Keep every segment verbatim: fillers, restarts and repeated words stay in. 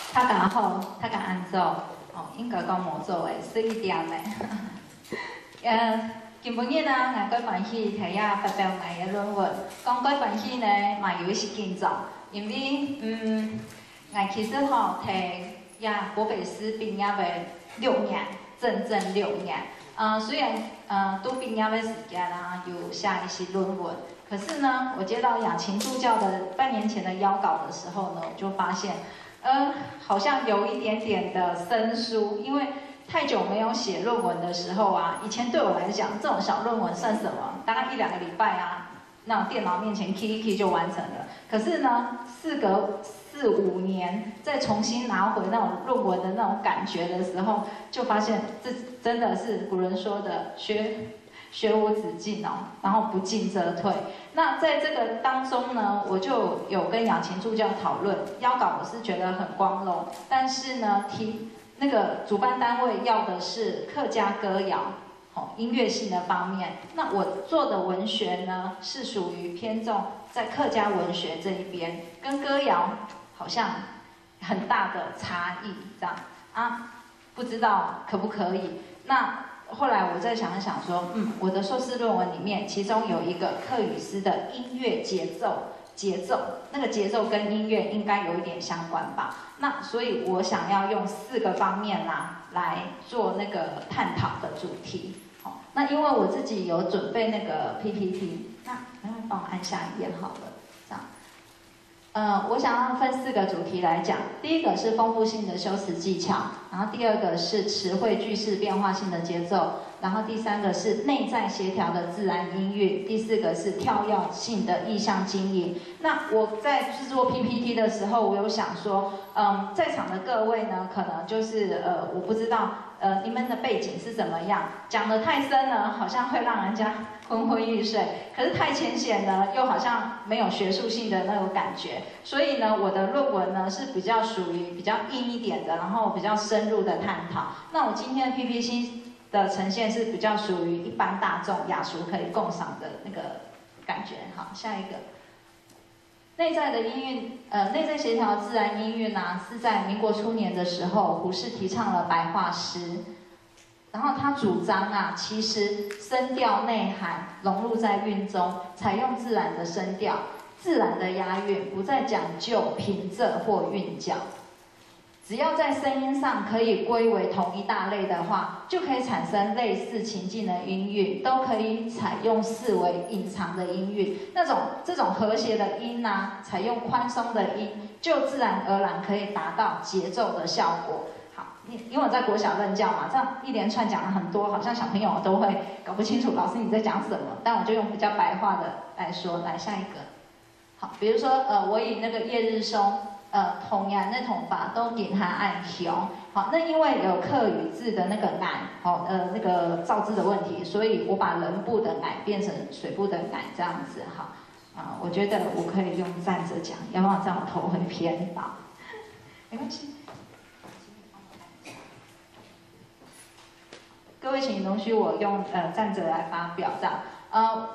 较加好，较加安做，哦，应该讲无做诶，水一点诶。呃，今晡日呢，我最欢喜睇下发表我嘅论文。讲最欢喜呢，嘛有一些紧张，因为嗯，我其实吼睇呀国北师毕业嘅六年，整整六年。呃，虽然呃都毕业嘅时间啊，有下一些论文。 可是呢，我接到雅琴助教的半年前的邀稿的时候呢，我就发现，呃，好像有一点点的生疏，因为太久没有写论文的时候啊，以前对我来讲，这种小论文算什么？大概一两个礼拜啊，那电脑面前 key 一 key 就完成了。可是呢，事隔四五年，再重新拿回那种论文的那种感觉的时候，就发现这真的是古人说的学。 学无止境哦，然后不进则退。那在这个当中呢，我就有跟雅琴助教讨论，邀稿我是觉得很光荣，但是呢，提那个主办单位要的是客家歌谣，哦，音乐性的方面。那我做的文学呢，是属于偏重在客家文学这一边，跟歌谣好像很大的差异，这样啊，不知道可不可以？那。 后来我再想一想说，嗯，我的硕士论文里面，其中有一个客语诗的音乐节奏，节奏那个节奏跟音乐应该有一点相关吧。那所以我想要用四个方面啦、啊、来做那个探讨的主题。好，那因为我自己有准备那个 P P T， 那能不能帮我按下一页好了？这样。 呃，我想要分四个主题来讲。第一个是丰富性的修辞技巧，然后第二个是词汇句式变化性的节奏，然后第三个是内在协调的自然音韵，第四个是跳跃性的意象经营。那我在制作 P P T 的时候，我有想说，嗯，在场的各位呢，可能就是呃，我不知道呃你们的背景是怎么样，讲得太深呢，好像会让人家昏昏欲睡；可是太浅显呢，又好像没有学术性的那种感觉。 所以呢，我的论文呢是比较属于比较硬一点的，然后比较深入的探讨。那我今天的 P P T 的呈现是比较属于一般大众雅俗可以共赏的那个感觉。好，下一个，内在的音韵，呃，内在协调自然音韵呢，是在民国初年的时候，胡适提倡了白话诗。 然后他主张啊，其实声调内涵融入在韵中，采用自然的声调。 自然的押韵，不再讲究平仄或韵脚，只要在声音上可以归为同一大类的话，就可以产生类似情境的音韵，都可以采用视为隐藏的音韵。那种这种和谐的音啊，采用宽松的音，就自然而然可以达到节奏的效果。好，因为我在国小任教嘛，这样一连串讲了很多，好像小朋友都会搞不清楚老师你在讲什么，但我就用比较白话的来说。来下一个。 好，比如说，呃，我以那个叶日松，呃，同样那统法都给它按雄。好，那因为有客语字的那个乃，好、哦，呃，那个造字的问题，所以我把人部的乃变成水部的乃这样子。好，啊、呃，我觉得我可以用站着讲，要不然这样我头会偏倒。没关系。各位，请容许我用呃站着来发表，这样，呃。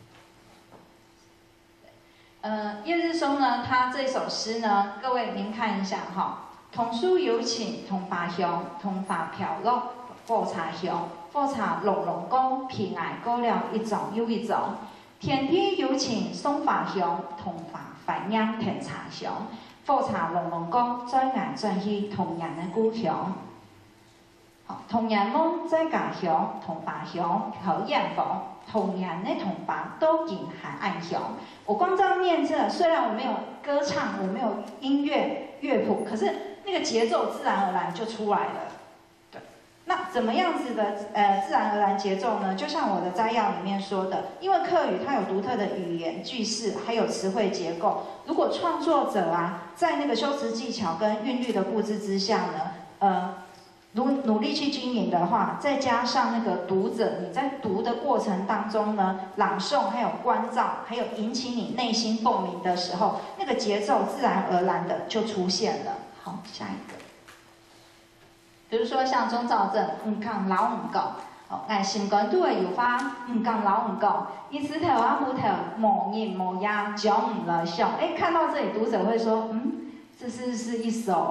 呃，叶日松呢，他这首诗呢，各位您看一下哈，同书有请，同法香，同法飘落，复茶香，复茶浓浓高，平爱高了一种又一种。天天有请送法香，同法繁衍甜茶香，复茶浓浓高，转眼转去同样的故乡。好，同样梦在家乡，同法香漂艳房。 同样的同法都给海岸响。我光这样念这，虽然我没有歌唱，我没有音乐乐谱，可是那个节奏自然而然就出来了。对，那怎么样子的呃自然而然节奏呢？就像我的摘要里面说的，因为客语它有独特的语言句式，还有词汇结构。如果创作者啊，在那个修辞技巧跟韵律的布置之下呢，呃。 努努力去经营的话，再加上那个读者，你在读的过程当中呢，朗诵还有关照，还有引起你内心共鸣的时候，那个节奏自然而然的就出现了。好，下一个，比如说像钟兆政，唔讲老唔讲，哦，哎，心肝都会有花，唔讲老唔讲，一直头啊木头，某音某押，讲唔来笑。哎，看到这里，读者会说，嗯，这是是一首。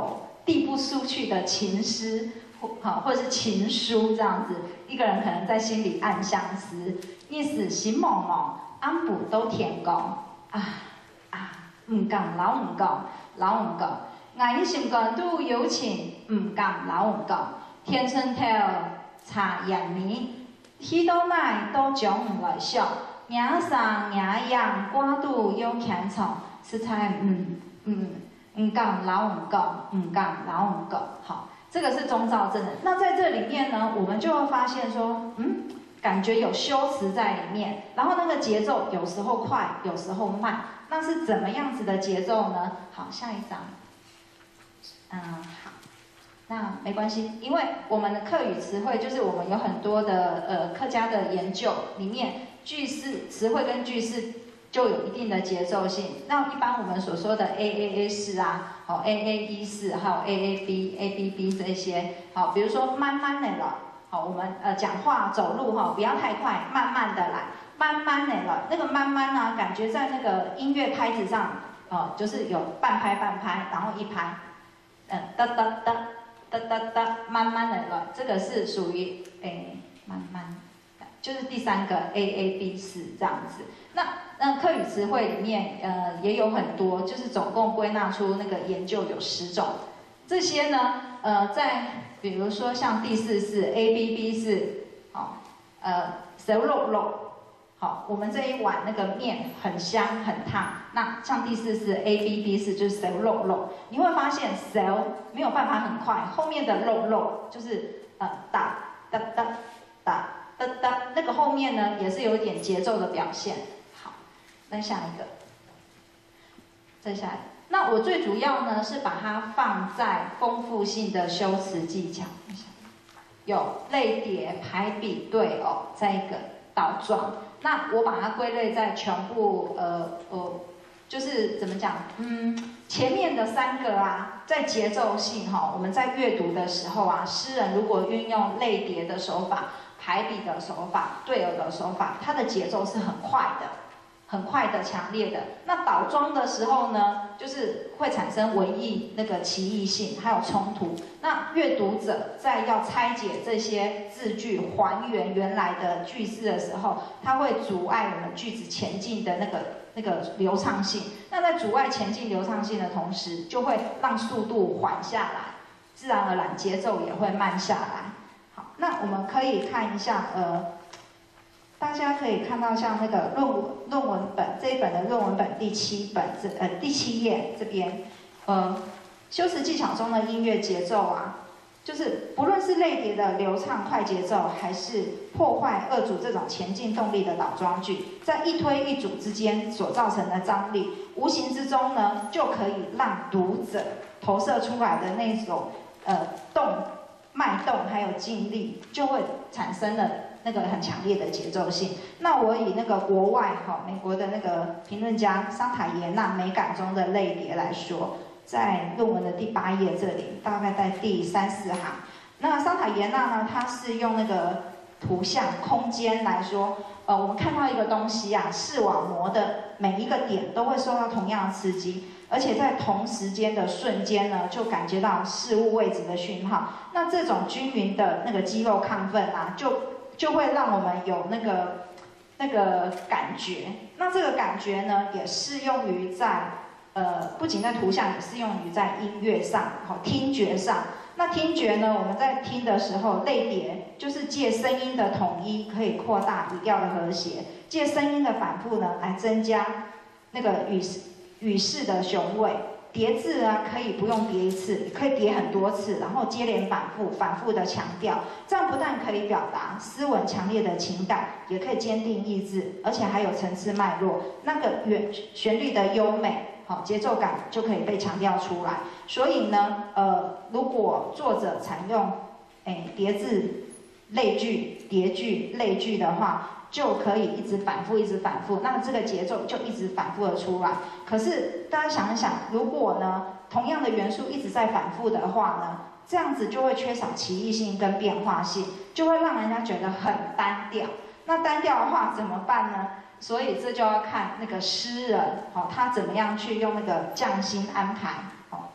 递不出去的情诗，或好或者是情书这样子，一个人可能在心里暗相思，意思心朦朦，安补都填讲啊啊，唔敢老唔讲，老唔讲，我心肝都有情，唔敢老唔讲，天春头茶烟面，许多奶都将唔来笑，伢上伢样瓜度有看重，实在嗯嗯。唔敢老唔讲，唔敢老唔讲，好，这个是中兆真的。那在这里面呢，我们就会发现说，嗯，感觉有修辞在里面，然后那个节奏有时候快，有时候慢，那是怎么样子的节奏呢？好，下一章，嗯，好，那没关系，因为我们的客语词汇就是我们有很多的呃客家的研究里面，句式词汇跟句式。就有一定的节奏性。那一般我们所说的 A A A 式啊，好 A A B 式，还有 A A B A B B 这些，好，比如说慢慢的了，好，我们呃讲话走路哈，不要太快，慢慢的来，慢慢的了，那个慢慢呢、啊，感觉在那个音乐拍子上，哦，就是有半拍半拍，然后一拍，嗯，哒哒哒哒哒哒，慢慢的了，这个是属于诶慢慢。就是第三个 A A B 式这样子，那那客语词汇里面，呃，也有很多，就是总共归纳出那个研究有十种，这些呢，呃，在比如说像第四式 A B B 式，好，呃，熟肉肉，好，我们这一碗那个面很香很烫，那像第四式 A B B 式就是熟肉肉，你会发现熟没有办法很快，后面的肉肉就是呃哒哒哒哒。哒哒，那个后面呢也是有一点节奏的表现。好，那下一个，再下来，那我最主要呢是把它放在丰富性的修辞技巧，有类叠、排比、对偶，再一个倒装。那我把它归类在全部呃呃，就是怎么讲？嗯，前面的三个啊，在节奏性哈，我们在阅读的时候啊，诗人如果运用类叠的手法。排比的手法、对偶的手法，它的节奏是很快的，很快的、强烈的。那倒装的时候呢，就是会产生文艺那个歧义性，还有冲突。那阅读者在要拆解这些字句、还原原来的句式的时候，它会阻碍我们句子前进的那个那个流畅性。那在阻碍前进流畅性的同时，就会让速度缓下来，自然而然节奏也会慢下来。那我们可以看一下，呃，大家可以看到像那个论文论文本这一本的论文本第七本这呃第七页这边，呃，修辞技巧中的音乐节奏啊，就是不论是类叠的流畅快节奏，还是破坏二组这种前进动力的倒装句，在一推一组之间所造成的张力，无形之中呢，就可以让读者投射出来的那种呃动。脉动还有静力，就会产生了那个很强烈的节奏性。那我以那个国外哈美国的那个评论家桑塔耶纳美感中的类叠来说，在论文的第八页这里，大概在第三四行。那桑塔耶纳呢，他是用那个图像空间来说，呃，我们看到一个东西啊，视网膜的每一个点都会受到同样的刺激。而且在同时间的瞬间呢，就感觉到事物位置的讯号。那这种均匀的那个肌肉亢奋啊，就就会让我们有那个那个感觉。那这个感觉呢，也适用于在呃，不仅在图像，也适用于在音乐上，好，听觉上。那听觉呢，我们在听的时候，类叠就是借声音的统一，可以扩大语调的和谐；借声音的反复呢，来增加那个语语式的雄伟。叠字啊，可以不用叠一次，可以叠很多次，然后接连反复、反复的强调，这样不但可以表达斯文强烈的情感，也可以坚定意志，而且还有层次脉络，那个原旋律的优美，好节奏感就可以被强调出来。所以呢，呃，如果作者采用哎叠字类句、叠句类句的话，就可以一直反复，一直反复，那么这个节奏就一直反复的出来。可是大家想一想，如果呢同样的元素一直在反复的话呢，这样子就会缺少奇异性跟变化性，就会让人家觉得很单调。那单调的话怎么办呢？所以这就要看那个诗人，哦，他怎么样去用那个匠心安排，哦，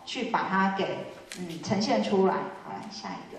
去把它给嗯呈现出来。好，来下一个。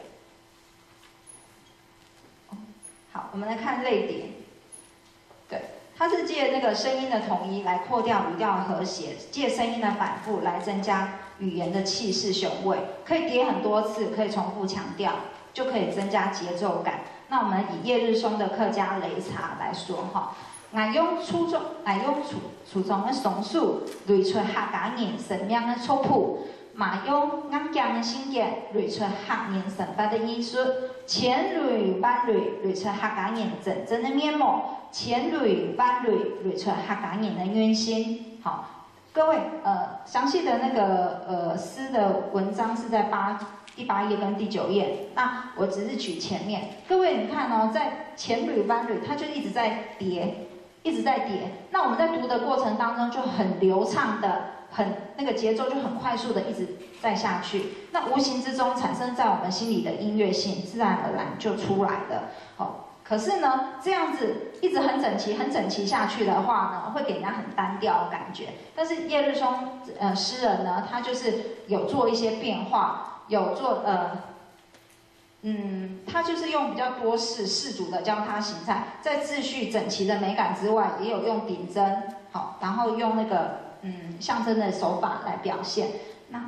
好，我们来看类叠。对，它是借那个声音的统一来扩掉语调的和谐，借声音的反复来增加语言的气势雄伟，可以叠很多次，可以重复强调，就可以增加节奏感。那我们以叶日松的客家擂茶来说哈，俺用初中，俺用初初中的松树擂出客家人神命的粗谱。马用俺讲的新言捋出客人神法的艺术，千捋万捋捋出客家人真正的面目，千捋万捋捋出客家人的原心。好，各位，呃，详细的那个呃诗的文章是在八第八页跟第九页，那我只是举前面。各位，你看哦，在千捋万捋，它就一直在叠，一直在叠。那我们在读的过程当中就很流畅的。很那个节奏就很快速的一直再下去，那无形之中产生在我们心里的音乐性，自然而然就出来了。哦，可是呢，这样子一直很整齐、很整齐下去的话呢，会给人家很单调的感觉。但是叶日松呃诗人呢，他就是有做一些变化，有做呃，嗯，他就是用比较多式式组的交叉形态，在秩序整齐的美感之外，也有用顶针，好，然后用那个。嗯，象征的手法来表现。那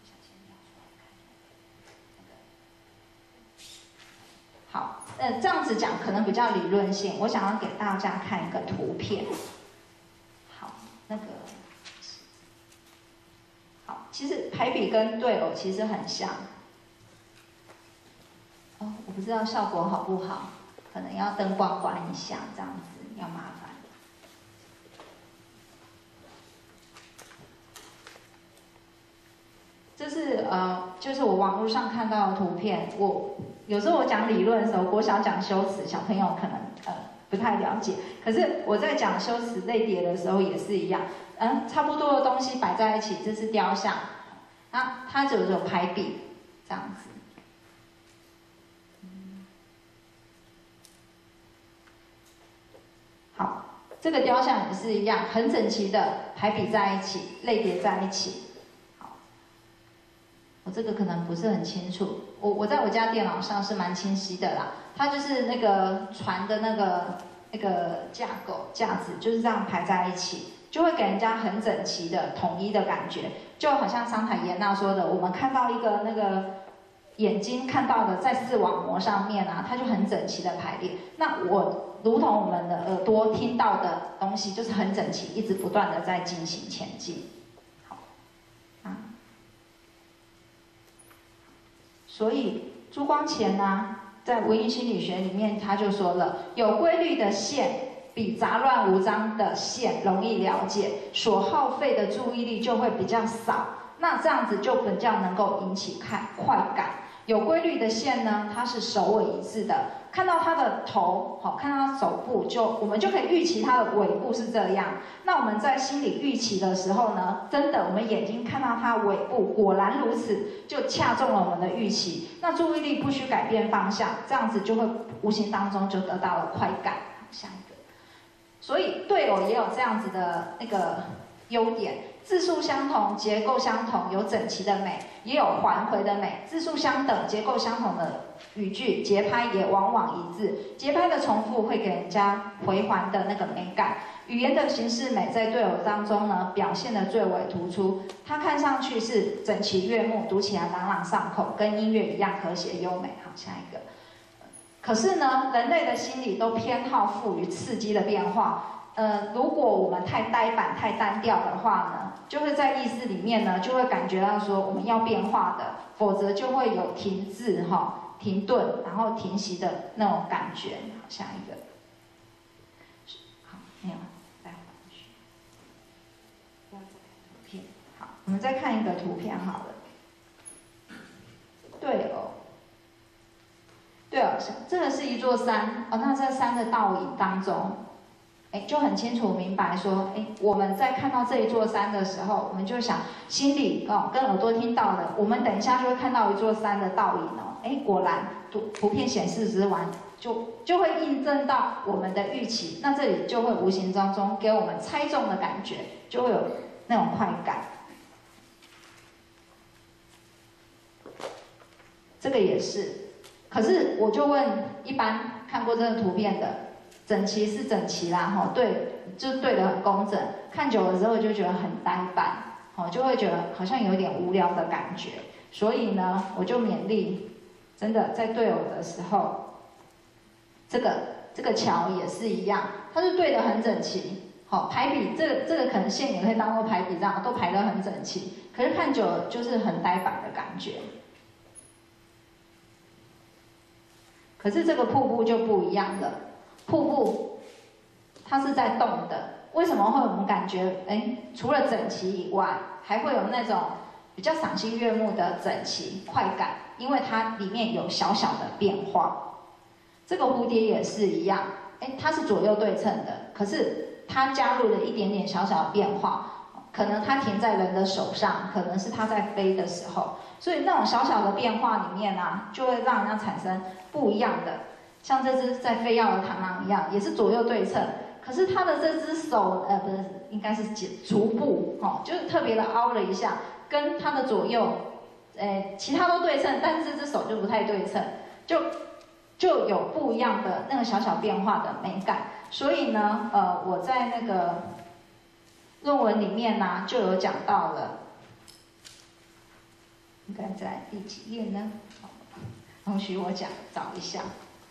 好，呃，这样子讲可能比较理论性。我想要给大家看一个图片。好，那个好，其实排比跟对偶其实很像。哦，我不知道效果好不好，可能要灯光关一下，这样子要麻烦。这是呃，就是我网络上看到的图片。我有时候我讲理论的时候，国小讲修辞，小朋友可能呃不太了解。可是我在讲修辞类叠的时候也是一样，嗯，差不多的东西摆在一起，这是雕像，啊，它就有排比这样子。好，这个雕像也是一样，很整齐的排比在一起，类叠在一起。我这个可能不是很清楚，我我在我家电脑上是蛮清晰的啦。它就是那个船的那个那个架构架子，就是这样排在一起，就会给人家很整齐的统一的感觉，就好像桑坦耶纳说的，我们看到一个那个眼睛看到的在视网膜上面啊，它就很整齐的排列。那我如同我们的耳朵听到的东西，就是很整齐，一直不断的在进行前进。所以朱光潜呢、啊，在文艺心理学里面，他就说了，有规律的线比杂乱无章的线容易了解，所耗费的注意力就会比较少，那这样子就比较能够引起看快感。有规律的线呢，它是首尾一致的，看到它的头，好，看到它手部就，我们就可以预期它的尾部是这样。那我们在心里预期的时候呢，真的我们眼睛看到它尾部，果然如此，就恰中了我们的预期。那注意力不需改变方向，这样子就会无形当中就得到了快感。下一个，所以对偶也有这样子的那个优点。字数相同，结构相同，有整齐的美，也有环回的美。字数相等，结构相同的语句，节拍也往往一致。节拍的重复会给人家回环的那个美感。语言的形式美在对偶当中呢，表现得最为突出。它看上去是整齐悦目，读起来朗朗上口，跟音乐一样和谐优美。好，下一个。可是呢，人类的心理都偏好赋予刺激的变化。呃，如果我们太呆板、太单调的话呢，就会在意识里面呢，就会感觉到说我们要变化的，否则就会有停滞、哈、停顿，然后停息的那种感觉。好，下一个。好，没有，再回去。不要再看图片。好，我们再看一个图片好了。对哦。对哦，这个是一座山哦，那在山的倒影当中。哎，就很清楚明白说，哎，我们在看到这一座山的时候，我们就想心里哦，跟耳朵听到的，我们等一下就会看到一座山的倒影哦。哎，果然图图片显示之完，就就会印证到我们的预期，那这里就会无形当中给我们猜中的感觉，就会有那种快感。 这个也是。可是我就问一般看过这个图片的，整齐是整齐啦，哈，对，就对得很工整。看久了之后就觉得很呆板，哦，就会觉得好像有点无聊的感觉。所以呢，我就勉励，真的在对偶的时候，这个这个桥也是一样，它是对得很整齐。好，排比这个这个可能线也可以当做排比这样，都排得很整齐。可是看久了就是很呆板的感觉。可是这个瀑布就不一样了，瀑布它是在动的。为什么会我们感觉，哎，除了整齐以外，还会有那种比较赏心悦目的整齐快感？因为它里面有小小的变化。这个蝴蝶也是一样，哎，它是左右对称的，可是它加入了一点点小小的变化。可能它停在人的手上，可能是它在飞的时候，所以那种小小的变化里面啊，就会让人家产生不一样的。像这只在飞跃的螳螂一样，也是左右对称，可是它的这只手，呃，不是，应该是足部，哦，就是特别的凹了一下，跟它的左右，呃，其他都对称，但是这只手就不太对称，就就有不一样的那个小小变化的美感。所以呢，呃，我在那个论文里面呢、啊、就有讲到了，应该在第几页呢？容许我讲找一下。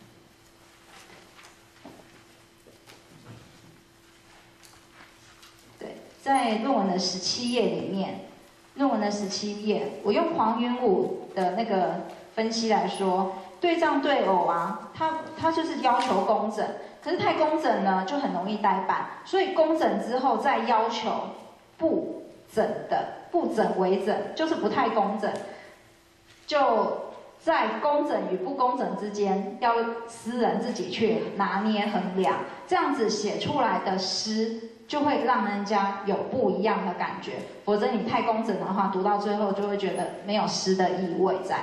对，在论文的十七页里面，论文的十七页，我用黄云武的那个分析来说，对仗对偶啊，它它就是要求工整。可是太工整呢，就很容易呆板，所以工整之后再要求不整的，不整为整，就是不太工整。就在工整与不工整之间，要诗人自己去拿捏衡量，这样子写出来的诗就会让人家有不一样的感觉。否则你太工整的话，读到最后就会觉得没有诗的意味在。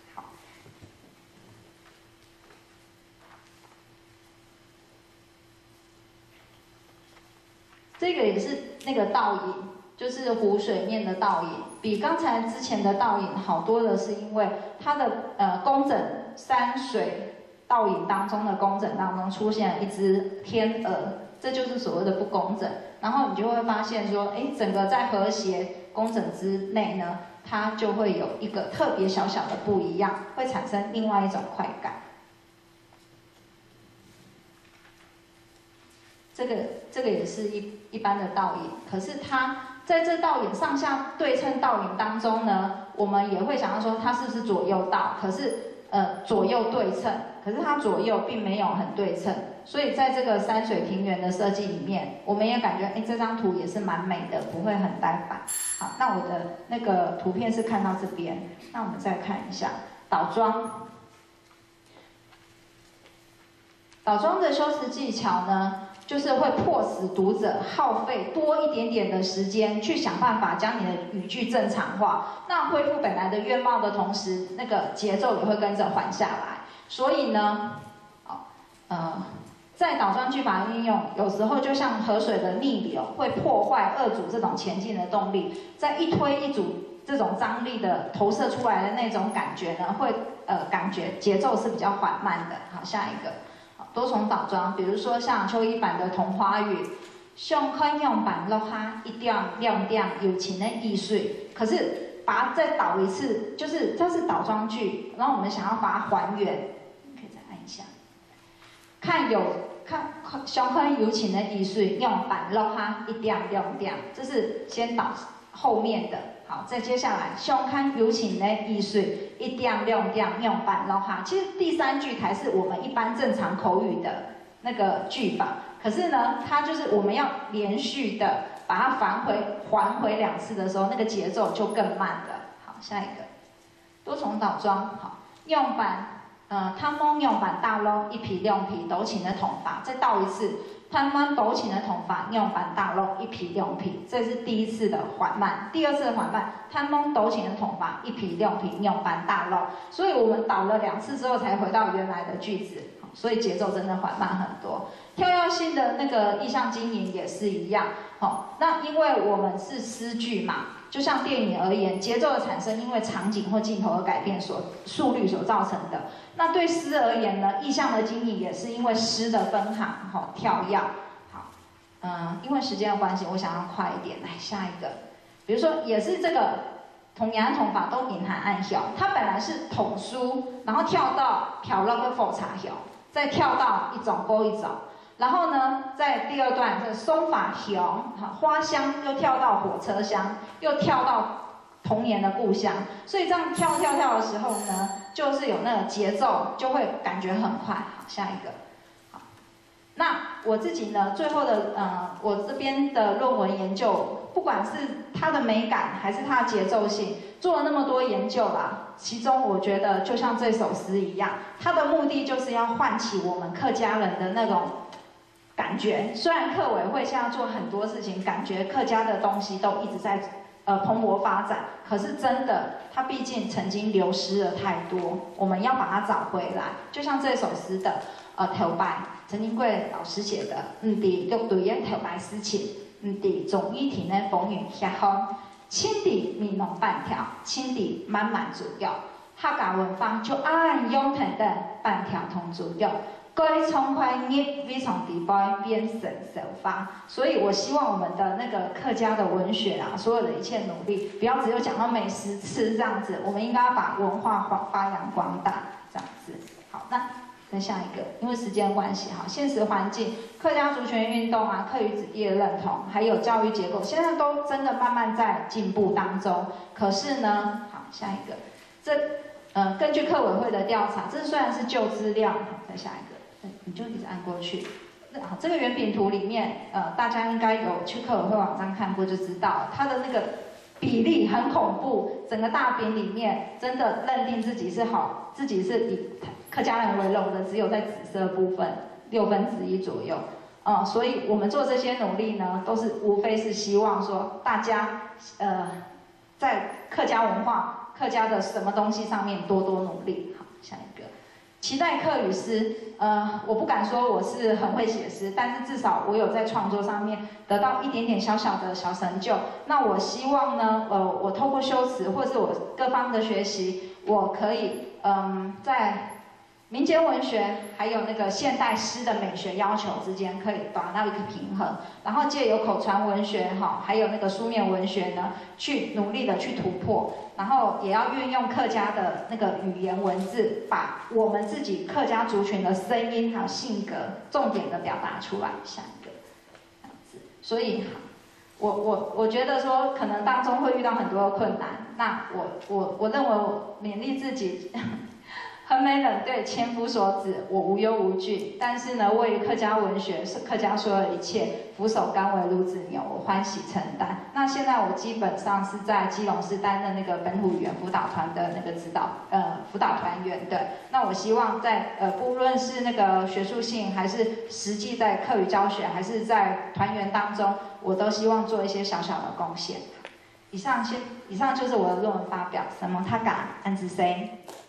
这个也是那个倒影，就是湖水面的倒影，比刚才之前的倒影好多的是因为它的呃工整山水倒影当中的工整当中出现了一只天鹅，这就是所谓的不工整。然后你就会发现说，哎，整个在和谐工整之内呢，它就会有一个特别小小的不一样，会产生另外一种快感。这个这个也是一一般的倒影，可是它在这倒影上下对称倒影当中呢，我们也会想到说它是不是左右倒，可是呃左右对称，可是它左右并没有很对称，所以在这个山水庭园的设计里面，我们也感觉哎这张图也是蛮美的，不会很呆板。好，那我的那个图片是看到这边，那我们再看一下倒装。倒装的修辞技巧呢，就是会迫使读者耗费多一点点的时间，去想办法将你的语句正常化。那恢复本来的原貌的同时，那个节奏也会跟着缓下来。所以呢，呃，在倒装句法运用，有时候就像河水的逆流，会破坏二组这种前进的动力。在一推一组这种张力的投射出来的那种感觉呢，会呃感觉节奏是比较缓慢的。好，下一个。多重倒装，比如说像邱一版的《童话语》，上宽用版落下一点亮点有情的艺术，可是把它再倒一次，就是它是倒装句，然后我们想要把它还原，可以再按一下，看有看上宽有情的艺术，用版落下一点亮点，这是先倒后面的。好，再接下来，上看有情的艺术，一点亮点用板落下。其实第三句才是我们一般正常口语的那个句法，可是呢，它就是我们要连续的把它返回还回两次的时候，那个节奏就更慢了。好，下一个，多重倒装。好，用板，呃，他们用板大咯，一皮两皮斗琴的筒法，再倒一次。他们斗琴的筒法用板大咯，一皮两皮，这是第一次的缓慢。第二次的缓慢，他们斗琴的筒法一皮两皮用板大咯，所以我们倒了两次之后才回到原来的句子，所以节奏真的缓慢很多。跳跃性的那个意象经营也是一样，好，那因为我们是诗句嘛， 就像电影而言，节奏的产生因为场景或镜头的改变所速率所造成的。那对诗而言呢，意象的经营也是因为诗的分行、哈跳跃。好，嗯，因为时间的关系，我想要快一点，来下一个。比如说，也是这个同样的同法都隐含暗晓，它本来是统书，然后跳到漂落跟复查晓，再跳到一种勾一种。然后呢，在第二段这个松法熊，哈花香又跳到火车厢，又跳到童年的故乡，所以这样跳跳跳的时候呢，就是有那个节奏，就会感觉很快。好，下一个。好，那我自己呢，最后的呃，我这边的论文研究，不管是它的美感还是它的节奏性，做了那么多研究啦。其中我觉得就像这首诗一样，它的目的就是要唤起我们客家人的那种感觉。虽然客委会现在做很多事情，感觉客家的东西都一直在呃蓬勃发展，可是真的，它毕竟曾经流失了太多，我们要把它找回来。就像这首诗的呃头白，陈金贵老师写的，嗯，伫六对的头白诗情，嗯，伫总议庭的风云下风，青伫米浓半条，青伫满满左右，客家文化就按永腾的半条通左右。该从快捏非常地包编神手发，所以我希望我们的那个客家的文学啊，所有的一切努力，不要只有讲到美食吃这样子，我们应该要把文化发发扬光大这样子。好，那再下一个，因为时间关系哈，现实环境、客家族群运动啊、客语子弟的认同，还有教育结构，现在都真的慢慢在进步当中。可是呢，好，下一个，这呃，根据客委会的调查，这虽然是旧资料，好，再下一个。你就一直按过去。好，这个圆饼图里面，呃，大家应该有去客委会网站看过，就知道它的那个比例很恐怖。整个大饼里面，真的认定自己是好，自己是以客家人为荣的，只有在紫色部分六分之一左右。嗯、呃，所以我们做这些努力呢，都是无非是希望说大家，呃，在客家文化、客家的什么东西上面多多努力。好，下一个。期待客语诗，呃，我不敢说我是很会写诗，但是至少我有在创作上面得到一点点小小的小成就。那我希望呢，呃，我透过修辞或是我各方的学习，我可以，嗯，在民间文学还有那个现代诗的美学要求之间，可以达到一个平衡，然后借由口传文学哈，还有那个书面文学呢，去努力的去突破，然后也要运用客家的那个语言文字，把我们自己客家族群的声音还有性格重点的表达出来。下一个，这样子，所以我我我觉得说，可能当中会遇到很多的困难，那我我我认为我勉励自己。很美冷对，千夫所指，我无忧无惧。但是呢，为客家文学是客家所有的一切，俯首甘为孺子牛，我欢喜承担。那现在我基本上是在基隆市担任那个本土语言辅导团的那个指导呃辅导团员对。那我希望在呃不论是那个学术性，还是实际在课语教学，还是在团员当中，我都希望做一些小小的贡献。以上先，以上就是我的论文发表，什么他敢安之 C。